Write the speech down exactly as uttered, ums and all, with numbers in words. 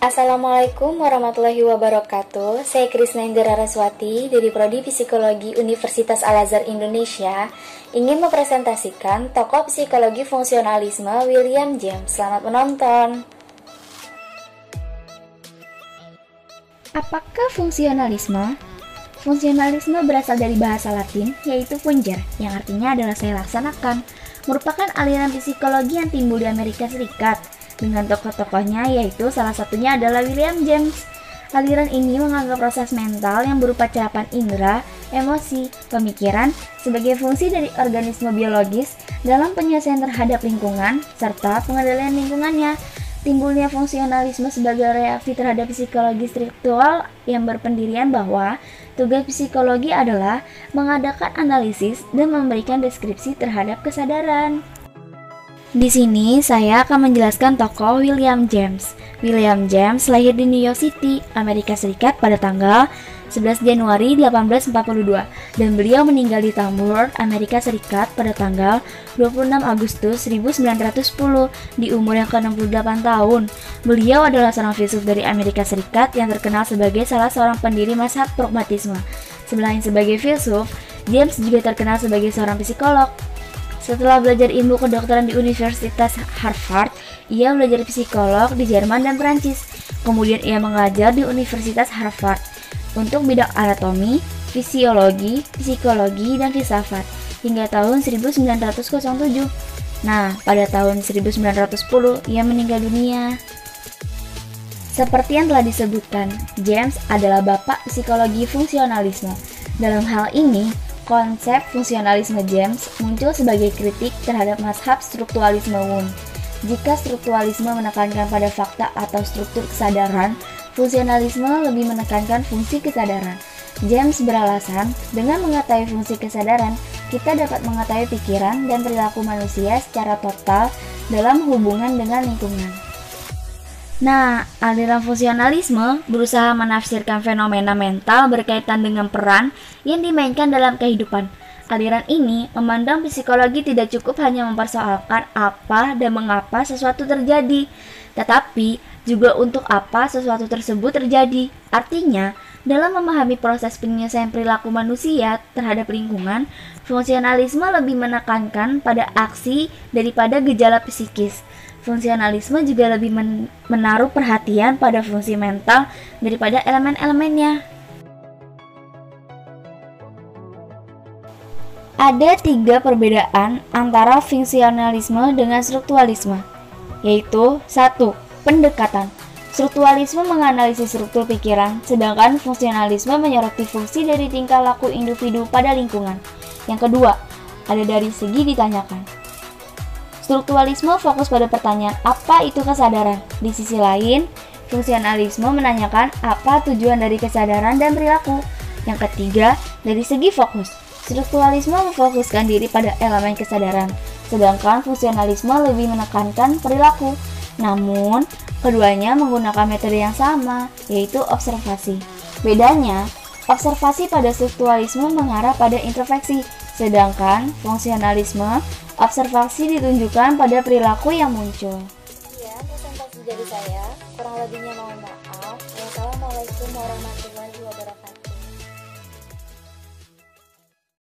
Assalamualaikum warahmatullahi wabarakatuh. Saya Krisna Indra Raswati dari Prodi Psikologi Universitas Al-Azhar Indonesia ingin mempresentasikan tokoh psikologi fungsionalisme William James. Selamat menonton. Apakah fungsionalisme? Fungsionalisme berasal dari bahasa Latin, yaitu funger, yang artinya adalah saya laksanakan. Merupakan aliran psikologi yang timbul di Amerika Serikat, dengan tokoh-tokohnya yaitu salah satunya adalah William James. Aliran ini menganggap proses mental yang berupa cerapan indera, emosi, pemikiran sebagai fungsi dari organisme biologis dalam penyelesaian terhadap lingkungan serta pengendalian lingkungannya. Timbulnya fungsionalisme sebagai reaksi terhadap psikologi struktural yang berpendirian bahwa tugas psikologi adalah mengadakan analisis dan memberikan deskripsi terhadap kesadaran. Di sini saya akan menjelaskan tokoh William James. William James lahir di New York City, Amerika Serikat pada tanggal sebelas Januari delapan belas empat puluh dua dan beliau meninggal di Tamworth, Amerika Serikat pada tanggal dua puluh enam Agustus seribu sembilan ratus sepuluh di umur yang ke enam puluh delapan tahun. Beliau adalah seorang filsuf dari Amerika Serikat yang terkenal sebagai salah seorang pendiri mazhab pragmatisme. Selain sebagai filsuf, James juga terkenal sebagai seorang psikolog. Setelah belajar ilmu kedokteran di Universitas Harvard, ia belajar psikolog di Jerman dan Prancis. Kemudian ia mengajar di Universitas Harvard untuk bidang anatomi, fisiologi, psikologi, dan filsafat hingga tahun seribu sembilan ratus tujuh. Nah, pada tahun seribu sembilan ratus sepuluh ia meninggal dunia. Seperti yang telah disebutkan, James adalah bapak psikologi fungsionalisme. Dalam hal ini, konsep fungsionalisme James muncul sebagai kritik terhadap mazhab strukturalisme Wundt. Jika strukturalisme menekankan pada fakta atau struktur kesadaran, fungsionalisme lebih menekankan fungsi kesadaran. James beralasan, dengan mengetahui fungsi kesadaran, kita dapat mengetahui pikiran dan perilaku manusia secara total dalam hubungan dengan lingkungan. Nah, aliran fungsionalisme berusaha menafsirkan fenomena mental berkaitan dengan peran yang dimainkan dalam kehidupan. Aliran ini memandang psikologi tidak cukup hanya mempersoalkan apa dan mengapa sesuatu terjadi, tetapi juga untuk apa sesuatu tersebut terjadi. Artinya, dalam memahami proses penyelesaian perilaku manusia terhadap lingkungan, fungsionalisme lebih menekankan pada aksi daripada gejala psikis. Fungsionalisme juga lebih men- menaruh perhatian pada fungsi mental daripada elemen-elemennya. Ada tiga perbedaan antara fungsionalisme dengan strukturalisme, yaitu satu. Pendekatan. Strukturalisme menganalisis struktur pikiran, sedangkan fungsionalisme menyoroti fungsi dari tingkah laku individu pada lingkungan. Yang kedua, ada dari segi ditanyakan. Strukturalisme fokus pada pertanyaan apa itu kesadaran. Di sisi lain, fungsionalisme menanyakan apa tujuan dari kesadaran dan perilaku. Yang ketiga, dari segi fokus. Strukturalisme memfokuskan diri pada elemen kesadaran, sedangkan fungsionalisme lebih menekankan perilaku. Namun, keduanya menggunakan metode yang sama, yaitu observasi. Bedanya, observasi pada strukturalisme mengarah pada introspeksi, sedangkan fungsionalisme, observasi ditunjukkan pada perilaku yang muncul. Sekian presentasi dari saya, kurang lebihnya mohon maaf. Wassalamualaikum warahmatullahi wabarakatuh.